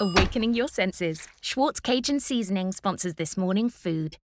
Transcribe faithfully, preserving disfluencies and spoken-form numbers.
awakening your senses. Schwartz Cajun Seasoning sponsors This Morning Food.